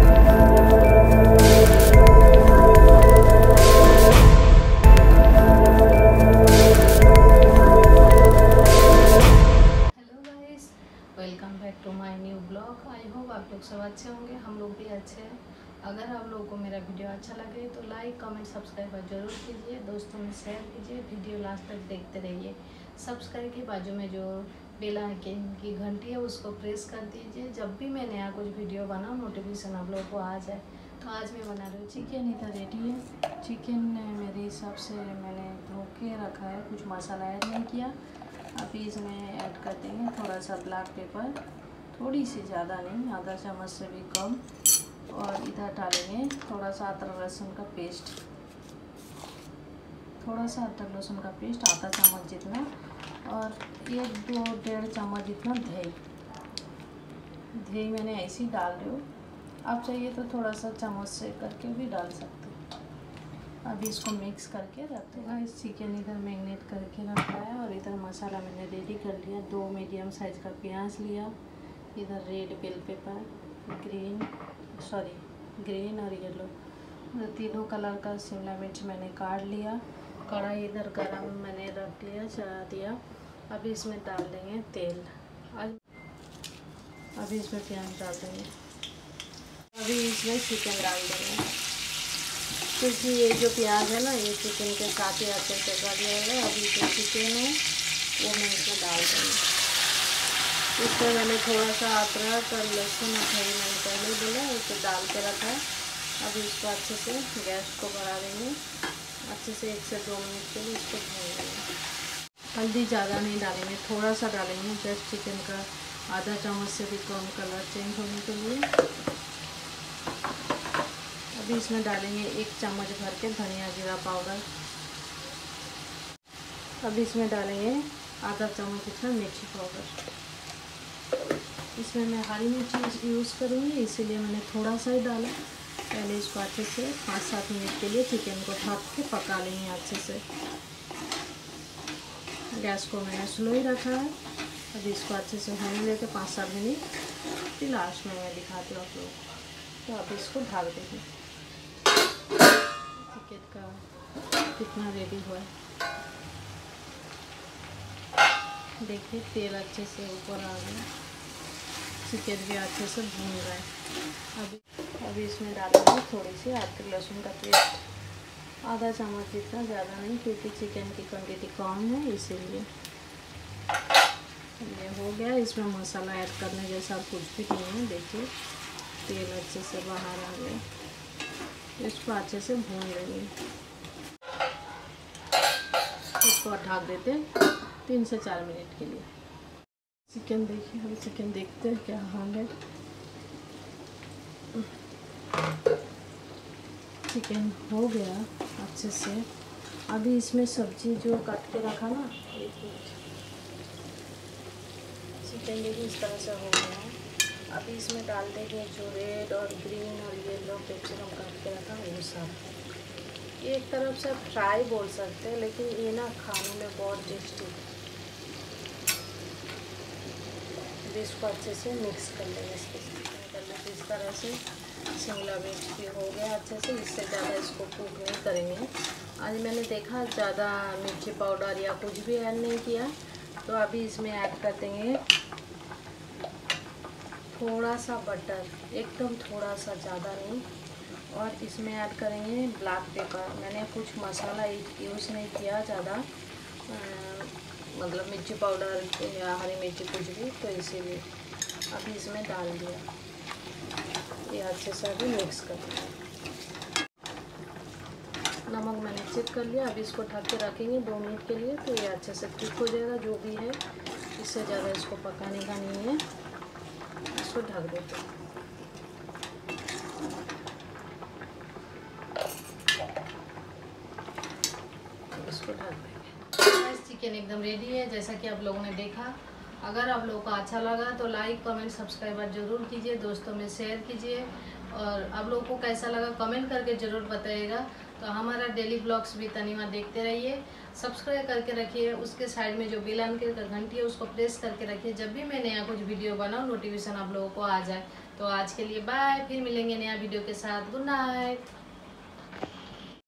Welcome back to my new blog. I hope आप लोग सब अच्छे होंगे, हम लोग भी अच्छे हैं। अगर आप लोगों को मेरा वीडियो अच्छा लगे तो लाइक कमेंट सब्सक्राइब जरूर कीजिए, दोस्तों में शेयर कीजिए, वीडियो लास्ट तक देखते रहिए। सब्सक्राइब के बाजू में जो बेल आइकन की घंटी है उसको प्रेस कर दीजिए, जब भी मैं नया कुछ वीडियो बनाऊँ नोटिफिकेशन आप लोगों को आ जाए। तो आज मैं बना रही हूँ चिकन, इधर रेडी है। चिकन मेरे हिसाब से मैंने धो के रखा है, कुछ मसाला ऐड नहीं किया। अभी इसमें ऐड कर देंगे थोड़ा सा ब्लैक पेपर, थोड़ी सी, ज़्यादा नहीं, आधा चम्मच से भी कम। और इधर डालेंगे थोड़ा सा अदरक लहसुन का पेस्ट, थोड़ा सा अदरक लहसुन का पेस्ट, आधा चम्मच जितना। और 1-2-1.5 चम्मच जितना दही मैंने ऐसे ही डाल रही हूँ। आप चाहिए तो थोड़ा सा चम्मच से करके भी डाल सकते हैं। अभी इसको मिक्स करके रखते हैं। इस चिकन इधर मैरिनेट करके रखा है और इधर मसाला मैंने रेडी कर लिया। 2 मीडियम साइज़ का प्याज लिया, इधर रेड बेल पेपर, ग्रीन और येलो, तीनों कलर का शिमला मिर्च मैंने काट लिया। कढ़ाई इधर गरम मैंने रख दिया, चढ़ा दिया। अभी इसमें डाल देंगे तेल। अभी इसमें प्याज डाल देंगे, अभी इसमें चिकन डाल देंगे, क्योंकि ये जो प्याज है ना ये चिकन के साथ ही अच्छे से कर लिया है। अभी जो चिकन है वो मैं इसमें डाल दूँगी। इसमें मैंने थोड़ा सा अदरक और लहसुन और दही मैंने पहले ही बोला इसे डाल के रखा है। अभी इसको अच्छे से गैस को बढ़ा देंगे, अच्छे से 1 से 2 मिनट के लिए इसको भून लेंगे। हल्दी ज़्यादा नहीं डालेंगे, थोड़ा सा डालेंगे, जस्ट चिकन का आधा चम्मच से भी कम कलर चेंज होने के लिए। अभी इसमें डालेंगे 1 चम्मच भर के धनिया जीरा पाउडर। अभी इसमें डालेंगे आधा चम्मच इतना मिर्ची पाउडर। इसमें मैं हरी मिर्ची यूज़ करूँगी, इसीलिए मैंने थोड़ा सा ही डाला। पहले इसको अच्छे से 5-7 मिनट के लिए चिकन को ढक के पका लेंगे अच्छे से। गैस को मैंने स्लो ही रखा है। अभी इसको अच्छे से होने देते 5-7 मिनट, फिर लास्ट में मैं दिखाती हूँ आप लोगों को। तो अभी इसको ढक देंगे। चिकन का कितना रेडी हुआ है देखिए, तेल अच्छे से ऊपर आ गया, चिकन भी अच्छे से भून रहा है। अभी इसमें डालेंगे थोड़ी सी अदरक लहसुन का पेस्ट, आधा चम्मच जितना, ज़्यादा नहीं, क्योंकि चिकन की क्वांटिटी कम है इसीलिए। ये हो गया। इसमें मसाला ऐड करने जैसा कुछ भी नहीं है। देखिए तेल अच्छे से बाहर आ गया, इसको अच्छे से भून लेंगे। इसको ढक देते हैं 3 से 4 मिनट के लिए। चिकन देखिए, हम चिकन देखते हैं क्या हाल है। चिकन हो गया अच्छे से। अभी इसमें सब्जी जो काट के रखा ना, चिकन देखिए इस तरह से हो गया। अभी इसमें डाल देंगे जो रेड और ग्रीन और येलो कैप्सिकम काट के रखा वो सब। एक तरफ से फ्राई बोल सकते हैं, लेकिन ये ना खाने में बहुत टेस्टी। इसको अच्छे से मिक्स कर लेंगे, इस तरह से। शिमला मिर्च भी हो गया अच्छे से, इससे ज़्यादा इसको कुक नहीं करेंगे। आज मैंने देखा ज़्यादा मिर्ची पाउडर या कुछ भी ऐड नहीं किया। तो अभी इसमें ऐड कर देंगे थोड़ा सा बटर, एकदम थोड़ा सा, ज़्यादा नहीं। और इसमें ऐड करेंगे ब्लैक पेपर। मैंने कुछ मसाला यूज़ नहीं किया ज़्यादा, मतलब मिर्ची पाउडर या हरी मिर्ची कुछ भी, तो इसीलिए अभी इसमें डाल दिया। ये अच्छे से अभी मिक्स कर दिया। नमक मैंने चेक कर लिया। अभी इसको ढक के रखेंगे 2 मिनट के लिए, तो ये अच्छे से कुक हो जाएगा। जो भी है इससे ज़्यादा इसको पकाने का नहीं है। इसको ढक देते हैं। इसको ढक देंगे। चिकन एकदम रेडी है, जैसा कि आप लोगों ने देखा। अगर आप लोगों को अच्छा लगा तो लाइक कमेंट सब्सक्राइब जरूर कीजिए, दोस्तों में शेयर कीजिए। और आप लोगों को कैसा लगा कमेंट करके ज़रूर बताइएगा। तो हमारा डेली ब्लॉग्स भी तनीमा देखते रहिए, सब्सक्राइब करके रखिए। उसके साइड में जो बेल आइकन का घंटी है उसको प्रेस करके रखिए, जब भी मैं नया कुछ वीडियो बनाऊँ नोटिफिकेशन आप लोगों को आ जाए। तो आज के लिए बाय, फिर मिलेंगे नया वीडियो के साथ। Good night.